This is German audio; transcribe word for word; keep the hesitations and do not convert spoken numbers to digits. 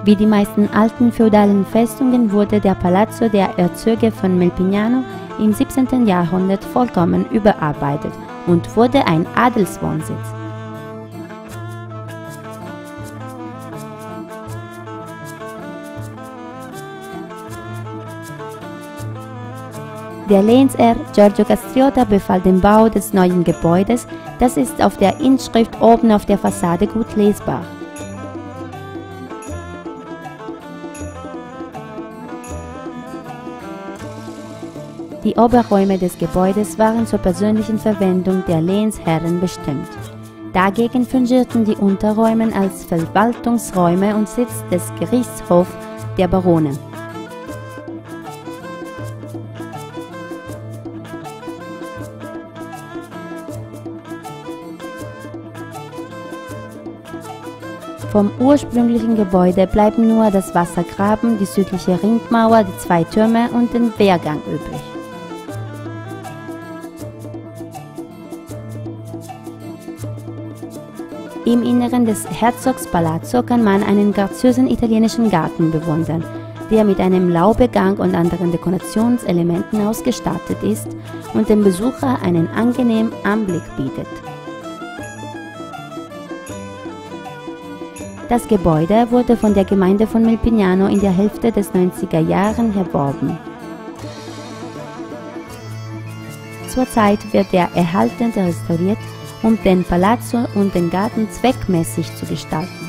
Wie die meisten alten feudalen Festungen wurde der Palazzo der Herzöge von Melpignano im siebzehnten Jahrhundert vollkommen überarbeitet und wurde ein Adelswohnsitz. Der Lehnsherr Giorgio Castriota befahl den Bau des neuen Gebäudes, das ist auf der Inschrift oben auf der Fassade gut lesbar. Die Oberräume des Gebäudes waren zur persönlichen Verwendung der Lehnsherren bestimmt. Dagegen fungierten die Unterräume als Verwaltungsräume und Sitz des Gerichtshofs der Barone. Vom ursprünglichen Gebäude bleiben nur das Wassergraben, die südliche Ringmauer, die zwei Türme und den Wehrgang übrig. Im Inneren des Herzogspalazzo kann man einen graziösen italienischen Garten bewundern, der mit einem Laubegang und anderen Dekorationselementen ausgestattet ist und dem Besucher einen angenehmen Anblick bietet. Das Gebäude wurde von der Gemeinde von Melpignano in der Hälfte des neunziger Jahren erworben. Zurzeit wird er erhalten restauriert, um den Palazzo und den Garten zweckmäßig zu gestalten.